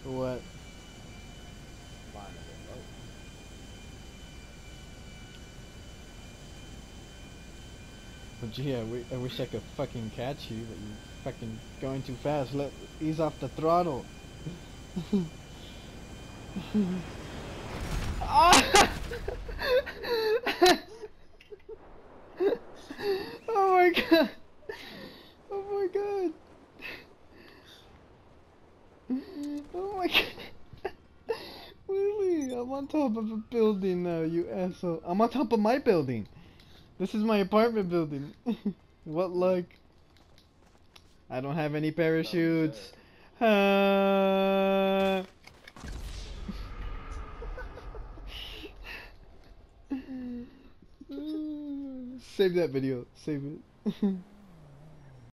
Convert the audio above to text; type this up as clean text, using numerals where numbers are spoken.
What? Flying a little low. But gee, I wish I could fucking catch you, but you fucking going too fast. Ease off the throttle. Ah! Oh my god! Oh my god! Oh my god! Willie, I'm on top of a building now, you asshole. I'm on top of my building. This is my apartment building. What luck? I don't have any Probably parachutes. good. Ah. Save that video. Save it.